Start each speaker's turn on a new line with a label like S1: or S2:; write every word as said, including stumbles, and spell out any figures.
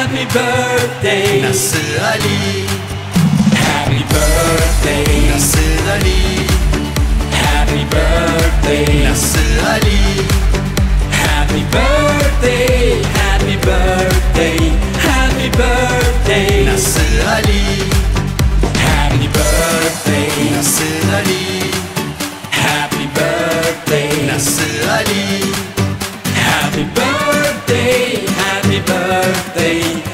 S1: Happy birthday
S2: Nasır Ali.
S1: Happy birthday
S2: Nasır Ali.
S1: Happy birthday
S2: Nasır Ali.
S1: Happy birthday Happy birthday Happy birthday
S2: Nasır Ali.
S1: Happy birthday
S2: Nasır Ali.
S1: Happy birthday
S2: Nasır Ali.
S1: Happy birthday Happy birthday